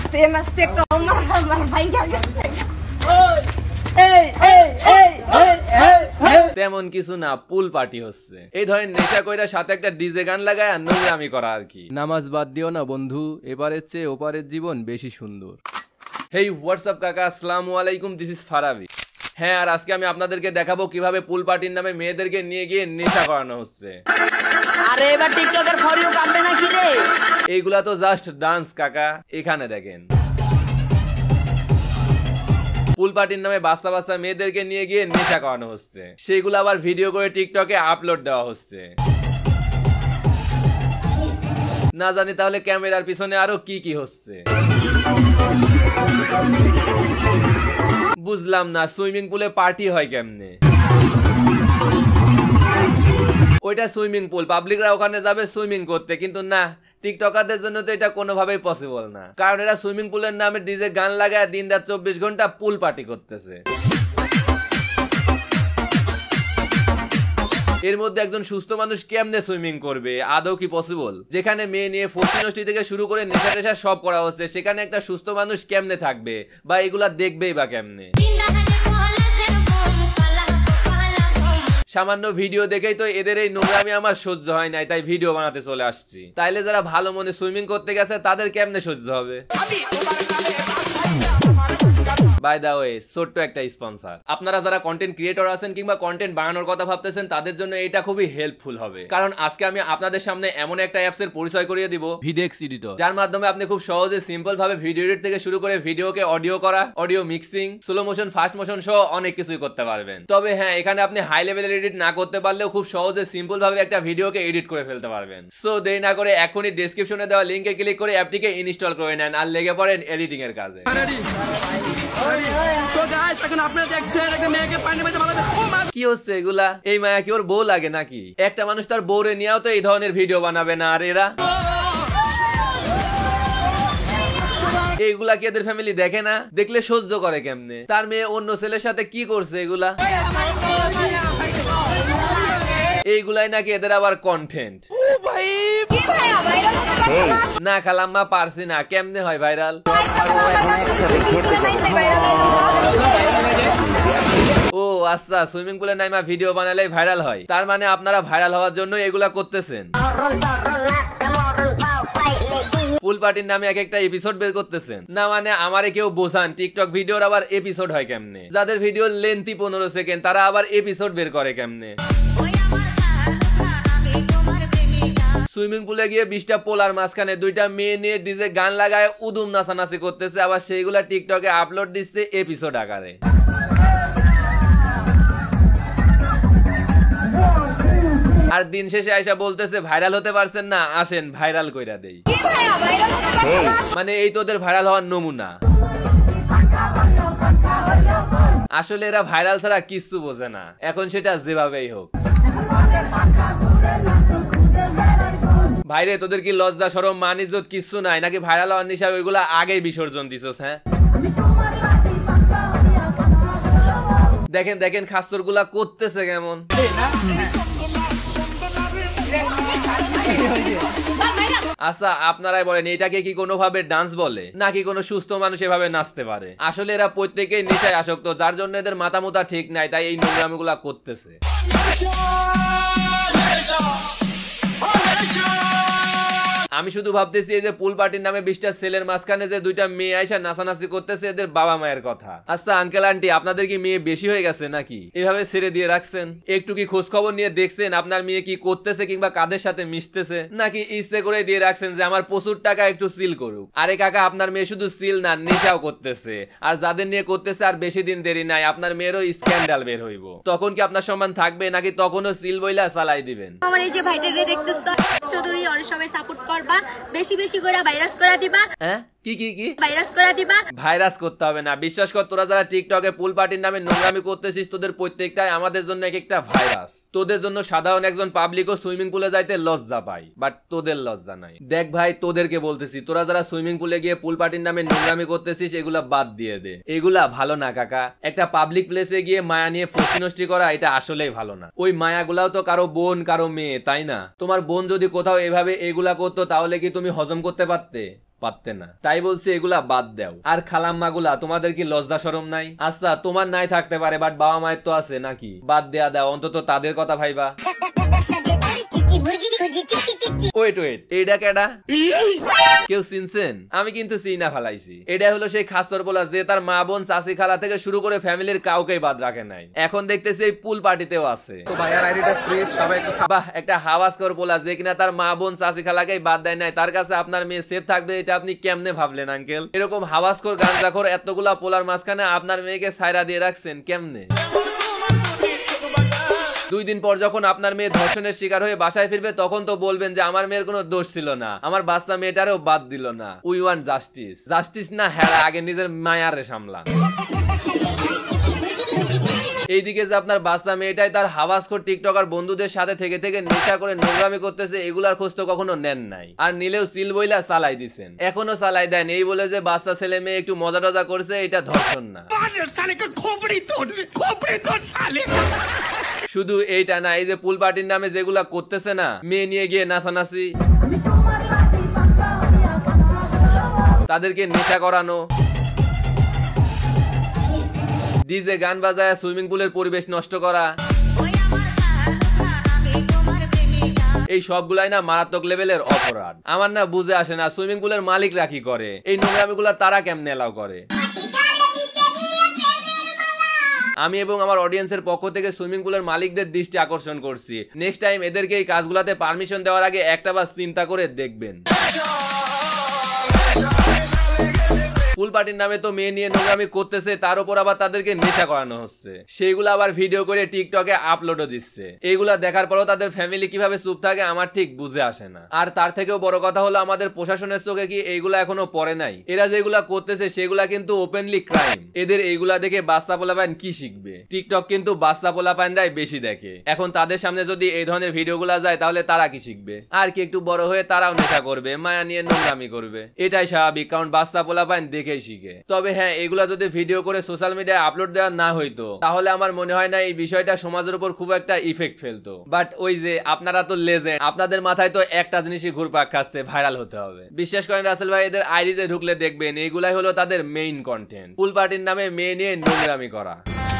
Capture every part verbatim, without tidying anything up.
নাচতে নাচতে কমর আমার ভাইয়া গেছে। তেমন কিছু না, পুল পার্টি হচ্ছে। এই ধরেন নেশা কইরা সাথে একটা ডিজে গান লাগায় আর নোংরামি করা আর কি। নামাজ বাদ দিও না বন্ধু, এবারের চেয়ে ওপারের জীবন বেশি সুন্দর। হেই হোয়াটসঅ্যাপ কাকা, আসসালামু আলাইকুম, দিস ইজ ফারাবি। হ্যাঁ, আর আজকে আমি আপনাদেরকে দেখাবো কিভাবে পুল পার্টির নামে মেয়েদেরকে নিয়ে গিয়ে নেশা করানো হচ্ছে। আরে এবার টিকটকের ফরিও কাঁদবে নাকি রে? এইগুলা তো জাস্ট ডান্স কাকা। এখানে দেখেন, পুল পার্টির নামে বাচ্চা বাচ্চা মেয়েদেরকে নিয়ে গিয়ে নেশা করানো হচ্ছে, সেগুলো আবার ভিডিও করে টিকটকে আপলোড দেওয়া হচ্ছে। না জানি তাহলে ক্যামেরার পিছনে আরো কি কি হচ্ছে। বুঝলাম না, সুইমিং পুলে পার্টি হয় কেমনে? ওইটা সুইমিং পুল, পাবলিকরা ওখানে যাবে সুইমিং করতে, কিন্তু না, টিকটকারদের জন্য তো এটা কোনোভাবেই পসিবল না, কারণ এরা সুইমিং পুলের নামে ডিজে গান লাগায় দিন রাত চব্বিশ ঘন্টা পুল পার্টি করতেছে। এর মধ্যে একজন সুস্থ মানুষ কেমনে সুইমিং করবে? আদৌ কি পসিবল? যেখানে মেয়ে নিয়ে ফোর্সিনষ্টি থেকে শুরু করে নেশা টেশা সব করা হচ্ছে, সেখানে একটা সুস্থ মানুষ কেমনে থাকবে বা এগুলা দেখবেই বা কেমনে? সামান্য ভিডিও দেখেই তো এদের এই নোংরামি আমার সহ্য হয় নাই, তাই ভিডিও বানাতে চলে আসছি। তাইলে যারা ভালো মনে সুইমিং করতে গেছে তাদের কেমনে সহ্য হবে? বাই দা ওয়ে, ছোট্ট একটা স্পন্সর। আপনারা যারা কন্টেন্ট ক্রিয়েটর আছেন কিংবা কন্টেন্ট বানানোর কথা ভাবতেছেন, তাদের জন্য এটা খুবই হেল্পফুল হবে, কারণ আজকে আমি আপনাদের সামনে এমন একটা অ্যাপস এর পরিচয় করিয়ে দিব, ভিডেক্স এডিটর, যার মাধ্যমে আপনি খুব সহজে সিম্পল ভাবে ভিডিও এডিট থেকে শুরু করে ভিডিওকে অডিও করা, audio mixing, slow motion, fast motion সহ অনেক কিছুই করতে পারবেন। তবে হ্যাঁ, এখানে আপনি হাই লেভেলের এডিট না করতে পারলেও খুব সহজে সিম্পল ভাবে একটা ভিডিওকে এডিট করে ফেলতে পারবেন। সো দেরি না করে এখনই ডেসক্রিপশনে দেওয়া লিংকে ক্লিক করে অ্যাপটিকে ইনস্টল করে নেন আর লেগে পড়েন এডিটিং এর কাজে। কি হচ্ছে এগুলা? এই মায়া কি ওর বউ লাগে নাকি? একটা মানুষ তার বউরে নিয়েও তো এই ধরনের ভিডিও বানাবে না, আর এরা এইগুলা কি এদের ফ্যামিলি দেখে না? দেখলে সহ্য করে কেমনে? তার মেয়ে অন্য ছেলের সাথে কি করছে এগুলা? এইগুলাই নাকি এদের আবার কন্টেন্ট। না খালাম্মা, পারছি না। কেমনে হয় ভাইরাল? ও আচ্ছা, সুইমিং পুলে নাইমা ভিডিও বানালেই ভাইরাল হয়। তার মানে আপনারা ভাইরাল হওয়ার জন্য এগুলা করতেছেন। পুল পার্টির নামে এক একটা এপিসোড বের করতেছেন। না মানে আমারে কেউ বোঝান, টিকটক ভিডিওর আবার এপিসোড হয় কেমনে? যাদের ভিডিও লেন্থি পনেরো সেকেন্ড, তারা আবার এপিসোড বের করে কেমনে? সুইমিং পুলে গিয়ে বিশটা পোলার মাঝখানে দুইটা মেয়ে নিয়ে ডিজে গান লাগায় উদুম নাচানাচি করতেছে, আবার সেইগুলা টিকটকে আপলোড দিচ্ছে এপিসোড আকারে। আর দিন শেষে আইসা বলতেছে ভাইরাল হতে পারছেন না, আসেন ভাইরাল কইরা দেই। মানে এই তোদের ভাইরাল হওয়ার নমুনা। আসলে এরা ভাইরাল ছাড়া কিচ্ছু বোঝে না, এখন সেটা যেভাবেই হোক। ভাইরে, তোদের কি লজ্জা শরম মান ইজ্জত কিচ্ছু নাই নাকি? ভাইরাল হওয়ার নিশা ওইগুলা আগেই বিসর্জন দিছস। হ্যাঁ, দেখেন দেখেন খাসর গুলা করতেছে কেমন। আচ্ছা, আপনারাই বলেন এটাকে কি কোনোভাবে ডান্স বলে নাকি কোনো সুস্থ মানুষ এভাবে নাচতে পারে? আসলে এরা প্রত্যেকেই নেশায় আসক্ত, যার জন্য এদের মাথা মুথা ঠিক নাই, তাই এই নোংরামি গুলা করতেছে। আমি শুধু ভাবতেছি এই যে পুল পার্টির নামে বিশটা ছেলের মাঝখানে যে দুইটা মেয়ে আইসা নাচানাচি করতেছে, এদের বাবা মায়ের কথা। আচ্ছা আঙ্কেল আন্টি, আপনাদের কি মেয়ে বেশি হয়ে গেছে নাকি এভাবে ছেড়ে দিয়ে রাখছেন? একটু কি খোঁজ খবর নিয়ে দেখছেন আপনার মেয়ে কি করতেছে কিংবা কাদের সাথে মিশতেছে? নাকি ইচ্ছে করে দিয়ে রাখছেন যে আমার প্রচুর টাকা একটু সিল করুক? আরে কাকা, আপনার মেয়ে শুধু সিল না, নেশাও করতেছে। আর যাদের নিয়ে করতেছে আর বেশি দিন দেরি নাই, আপনার মেয়েরও স্ক্যান্ডাল বের হইব। তখন কি আপনার সম্মান থাকবে নাকি তখনও সিল বইলা চালাই দিবেন? আমার এই যে ভাইটাকে দেখতেছ, চৌধুরী অনেক সবাই সাপোর্ট করবা, বেশি বেশি করে ভাইরাস করে দিবা। হ্যাঁ, কি কি কি ভাইরাস করে দিবা? ভাইরাস করতে হবে না, বিশ্বাস কর। তোরা যারা টিকটকে পুল পার্টির নামে নোংরামি করতেছিস, তোদের প্রত্যেকটাই আমাদের জন্য এক একটা ভাইরাস। তোদের জন্য সাধারণ একজন পাবলিকও সুইমিং পুলে যাইতে লজ্জা পায়, বাট তোদের লজ্জা নাই। দেখ ভাই, তোদেরকে বলতেছি, তোরা যারা সুইমিং পুলে গিয়ে পুল পার্টির নামে নোংরামি করতেছিস, এগুলা বাদ দিয়ে দে। এগুলা ভালো না কাকা। একটা পাবলিক প্লেসে গিয়ে মায়া নিয়ে ফষ্টি করা, এটা আসলেই ভালো না। ওই মায়াগুলাও তো কারো বোন, কারো মেয়ে, তাই না? তোমার বোন যদি কোথাও এভাবে এগুলা করতো, তাহলে কি তুমি হজম করতে পারতে? পারতে না, তাই বলছি এগুলা বাদ দাও। আর খালাম্মা গুলা তোমাদের কি লজ্জা শরম নাই? আচ্ছা তোমার নাই থাকতে পারে, বাট বাবা মায়ের তো আছে নাকি? বাদ দেয়া দাও, অন্তত তাদের কথা ভাইবা। ওয়েট ওয়েট, এইটা কেডা? কেউ চিনছেন? আমি কিন্তু চিনা ফেলাইছি। এটা হলো সেই খাস্তর পোলা যে তার মা বোন চাচি খালা থেকে শুরু করে ফ্যামিলির কাউকেই বাদ রাখে নাই। এখন দেখতেছি এই পুল পার্টিতেও আছে। তো ভাইয়ার আইডিটা ফ্রেশ, সবাই বাহ, একটা হাওয়াজকর পোলা যে কিনা তার মা বোন চাচি খালাকেই বাদ দেয় নাই, তার কাছে আপনার মেয়ে সেফ থাকবে, এটা আপনি কেমনে ভাবলেন আঙ্কেল? এরকম হাওয়াজকর গাঞ্জাখোর এতগুলা পোলার মাঝখানে আপনার মেয়েকে সাইরা দিয়ে রাখছেন কেমনে? দুই দিন পর যখন আপনার মেয়ে ধর্ষণের শিকার হয়ে বাসায় ফিরবে তখন তো বলবেন যে আমার মেয়ের কোনো দোষ ছিল না, আমার বাচ্চা মেয়েটারেও বাদ দিল না। We want justice. জাস্টিস না হেরা, আগে নিজের মায়ারে সামলা। এইদিকে যে আপনার বাচ্চা মেয়েটাই তার হাওয়াজখোর টিকটকার বন্ধুদের সাথে থেকে থেকে নেশা করে নোংরামি করতেছে, এগুলার খোঁজ তো কখনো নেন নাই। আর নিলেও সিল বইলা চালাই দিছেন, এখনো চালাই দেন এই বলে যে বাচ্চা ছেলে মেয়ে একটু মজা টজা করছে, এটা ধর্ষণ না। শুধু এইটা না, এই যে পুল পার্টির নামে যেগুলা করতেছে না, মেয়ে নিয়ে গিয়ে নাচানাচি, তাদেরকে নেশা করানো, ডিজে গান বাজায় সুইমিং পুলের পরিবেশ নষ্ট করা, এই সবগুলাই না মারাত্মক লেভেলের অপরাধ। আমার না বুঝে আসে না সুইমিং পুলের মালিকরা কি করে, এই নোংরামিগুলা তারা কেমনে এলাও করে? আমি এবং আমার অডিয়েন্সের পক্ষ থেকে সুইমিং পুলের মালিকদের দৃষ্টি আকর্ষণ করছি, নেক্সট টাইম এদেরকে এই কাজগুলাতে পারমিশন দেওয়ার আগে একটা বার চিন্তা করে দেখবেন। পুল পার্টির নামে তো মেয়ে নিয়ে নোংরামি করতেছে, তার উপর আবার তাদেরকে নেশা করানো হচ্ছে, সেগুলো আবার ভিডিও করে টিকটকে আপলোডও দিচ্ছে। এগুলা দেখার পরও তাদের ফ্যামিলি কিভাবে চুপ থাকে আমার ঠিক বুঝে আসে না। আর তার থেকেও বড় কথা হলো আমাদের প্রশাসনের চোখে কি এইগুলা এখনো পড়ে নাই? এরা যেগুলা করতেছে সেগুলা কিন্তু ওপেনলি ক্রাইম। এদের এইগুলা দেখে বাচ্চা পোলাপাইন কি শিখবে? টিকটক কিন্তু বাচ্চা পোলাপাইনরাই বেশি দেখে। এখন তাদের সামনে যদি এই ধরনের ভিডিওগুলা যায় তাহলে তারা কি শিখবে? আর কি একটু বড় হয়ে তারাও নেশা করবে, মায়া নিয়ে নোংরামি করবে, এটাই স্বাভাবিক, কারণ বাচ্চা পোলাপাইন দেখে শিখে। তবে হ্যাঁ, এগুলা যদি ভিডিও করে সোশ্যাল মিডিয়ায় আপলোড দেওয়া না হইতো তাহলে আমার মনে হয় না এই বিষয়টা সমাজের উপর খুব একটা ইফেক্ট ফেলতো। বাট ওই যে আপনারা তো লেজেন্ড, আপনাদের মাথায় তো একটা জিনিসই ঘুরপাক খাচ্ছে, ভাইরাল হতে হবে। বিশ্বাস করেন রাসেল ভাই, এদের আইডিতে ঢুকলে দেখবেন এইগুলাই হলো তাদের মেইন কন্টেন্ট, পুল পার্টির নামে মেয়ে নিয়ে নোংরামি করা।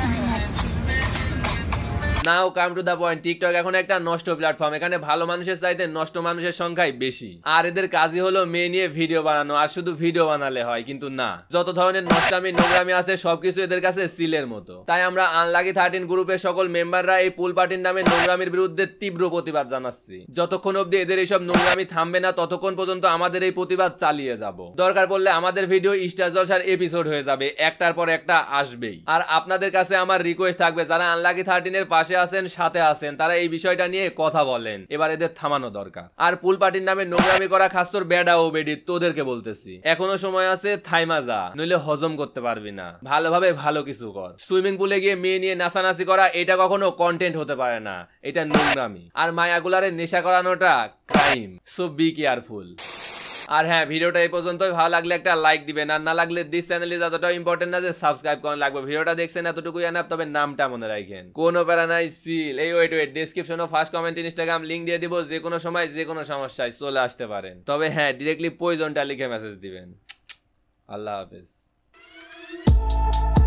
Now come to the point, TikTok এখন একটা নষ্ট প্ল্যাটফর্ম, এখানে ভালো মানুষের চাইতে নষ্ট মানুষের সংখ্যাই বেশি। আর এদের কাজই হলো মেয়ে নিয়ে ভিডিও বানানো, আর শুধু ভিডিও বানালে হয় কিন্তু না, যত ধরনের নষ্টামি নোংরামি আছে সবকিছু এদের কাছে সিলের মতো। তাই আমরা আনলাকি থার্টিন গ্রুপের সকল মেম্বাররা এই পুল পার্টির নামে নোংরামির বিরুদ্ধে তীব্র প্রতিবাদ জানাচ্ছি। যতক্ষণ অব্দি এদের এইসব নোংরামি থামবে না ততক্ষণ পর্যন্ত আমাদের এই প্রতিবাদ চালিয়ে যাব। দরকার পড়লে আমাদের ভিডিও স্টার জলসার এপিসোড হয়ে যাবে, একটার পর একটা আসবেই। আর আপনাদের কাছে আমার রিকোয়েস্ট থাকবে, যারা আনলাকি থার্টিন এর পাশে আছেন, সাথে আছেন, তারা এই বিষয়টা নিয়ে কথা বলেন, এবার এদের থামানো দরকার। আর পুল পার্টির নামে নোংরামি করা খাসতর বেডা ও বেডি তোদেরকে বলতেছি, এখনো সময় আছে, থাইমা যা, নইলে হজম করতে পারবি না। ভালোভাবে ভালো কিছু কর। সুইমিং পুলে গিয়ে মেয়ে নিয়ে নাচানাচি করা এটা কখনো কন্টেন্ট হতে পারে না, এটা নোংরামি। আর মায়াগুলারে নেশা করানোটা ক্রাইম, সো বি কেয়ারফুল। আর হ্যাঁ, ভিডিওটা এই পর্যন্তই। ভালো লাগলে একটা লাইক দিবেন, আর না লাগলে দিস চ্যানেল ইজ এতটাও ইম্পর্টেন্ট না যে সাবস্ক্রাইব করেন লাগবে। ভিডিওটা দেখছেন এতটুকুই এনাফ, তবে নামটা মনে রাখেন, কোনো প্যারা নাই সিল। এই ওয়েট ওয়েট ডেসক্রিপশনে ফার্স্ট কমেন্ট ইনস্টাগ্রাম লিংক দিয়ে দিব, যে কোনো সময় যে কোনো সমস্যায় চলে আসতে পারেন। তবে হ্যাঁ, ডিরেক্টলি পয়জনটা লিখে মেসেজ দিবেন। আল্লাহ হাফেজ।